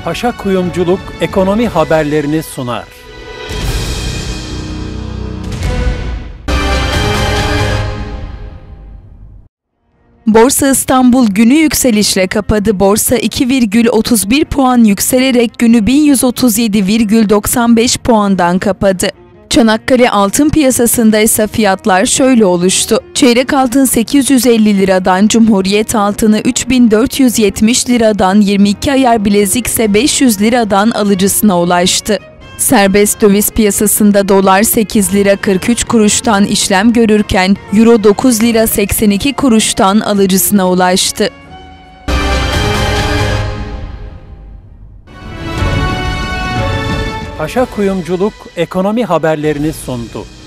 Paşa Kuyumculuk ekonomi haberlerini sunar. Borsa İstanbul günü yükselişle kapadı. Borsa 2,31 puan yükselerek günü 1137,95 puandan kapadı. Çanakkale altın piyasasında ise fiyatlar şöyle oluştu. Çeyrek altın 850 liradan, Cumhuriyet altını 3470 liradan, 22 ayar bilezik ise 500 liradan alıcısına ulaştı. Serbest döviz piyasasında dolar 8 lira 43 kuruştan işlem görürken euro 9 lira 82 kuruştan alıcısına ulaştı. Paşa Kuyumculuk ekonomi haberlerini sundu.